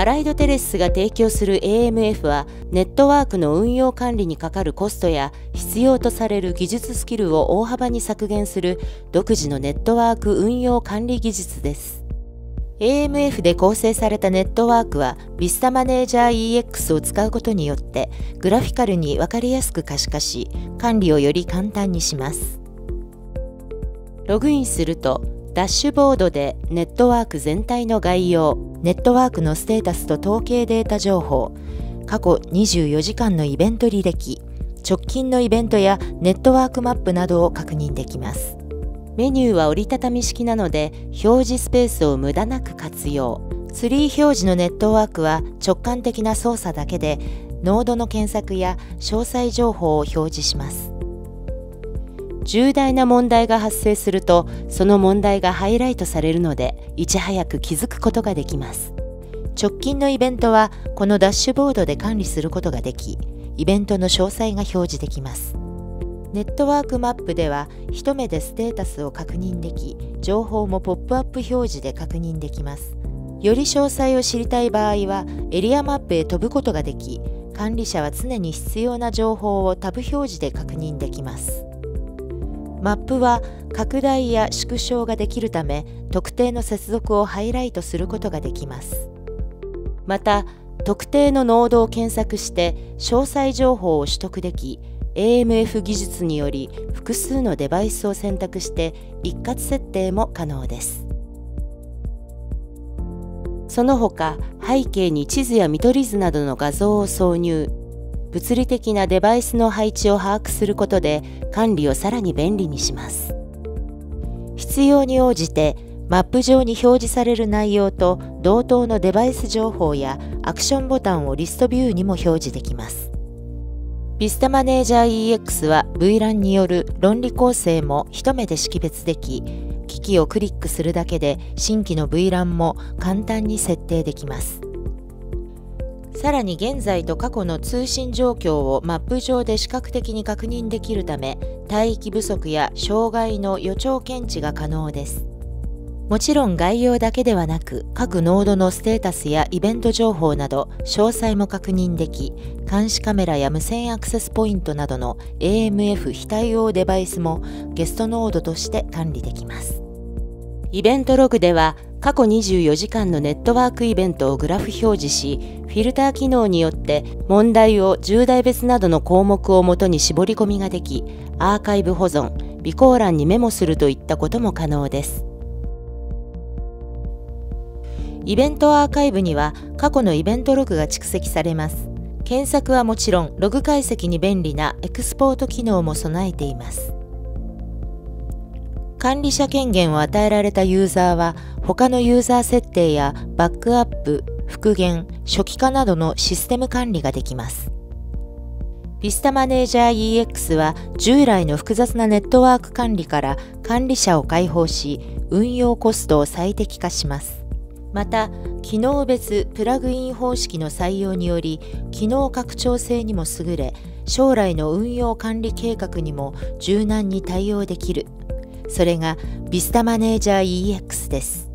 アライドテレスが提供する AMF は、ネットワークの運用管理にかかるコストや必要とされる技術スキルを大幅に削減する独自のネットワーク運用管理技術です。AMF で構成されたネットワークは Vista Manager EX を使うことによってグラフィカルに分かりやすく可視化し、管理をより簡単にします。ログインすると、ダッシュボードでネットワーク全体の概要、ネットワークのステータスと統計データ情報、過去24時間のイベント履歴、直近のイベントやネットワークマップなどを確認できます。メニューは折りたたみ式なので、表示スペースを無駄なく活用。ツリー表示のネットワークは直感的な操作だけで、ノードの検索や詳細情報を表示します。重大な問題が発生すると、その問題がハイライトされるので、いち早く気づくことができます。直近のイベントは、このダッシュボードで管理することができ、イベントの詳細が表示できます。ネットワークマップでは、一目でステータスを確認でき、情報もポップアップ表示で確認できます。より詳細を知りたい場合は、エリアマップへ飛ぶことができ、管理者は常に必要な情報をタブ表示で確認できます。マップは拡大や縮小ができるため、特定の接続をハイライトすることができます。また、特定のノードを検索して詳細情報を取得でき、AMF 技術により複数のデバイスを選択して一括設定も可能です。その他、背景に地図や見取り図などの画像を挿入、物理的なデバイスの配置を把握することで管理をさらに便利にします。必要に応じてマップ上に表示される内容と同等のデバイス情報やアクションボタンをリストビューにも表示できます。Vista Manager EX は VLAN による論理構成も一目で識別でき、機器をクリックするだけで新規の VLAN も簡単に設定できます。さらに現在と過去の通信状況をマップ上で視覚的に確認できるため、帯域不足や障害の予兆検知が可能です。もちろん概要だけではなく、各ノードのステータスやイベント情報など詳細も確認でき、監視カメラや無線アクセスポイントなどの AMF 非対応デバイスもゲストノードとして管理できます。イベントログでは、過去24時間のネットワークイベントをグラフ表示し、フィルター機能によって問題を重大別などの項目をもとに絞り込みができ、アーカイブ保存、備考欄にメモするといったことも可能です。イベントアーカイブには過去のイベントログが蓄積されます。検索はもちろん、ログ解析に便利なエクスポート機能も備えています。管理者権限を与えられたユーザーは、他のユーザー設定やバックアップ、復元、初期化などのシステム管理ができます。Vista Manager EX は従来の複雑なネットワーク管理から管理者を解放し、運用コストを最適化します。また、機能別プラグイン方式の採用により、機能拡張性にも優れ、将来の運用管理計画にも柔軟に対応できる。それが Vista Manager EX です。